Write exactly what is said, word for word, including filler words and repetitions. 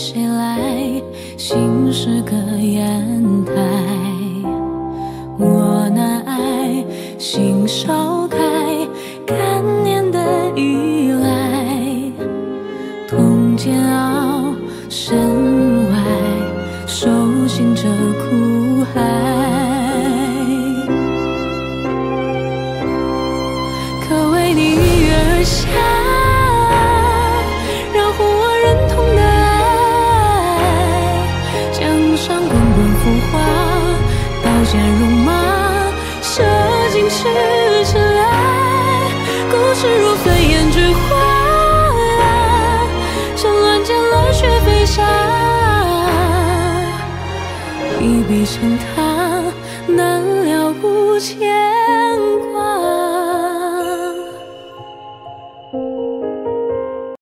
谁来？心是个砚台，我难爱，心烧开，干念的依赖，痛煎熬，身外手心着苦海，可为你而下，让护我忍痛的爱，江上滚滚浮华，刀剑戎马，射尽赤赤爱，故事如飞燕之花，趁乱间热血飞沙，一笔成台。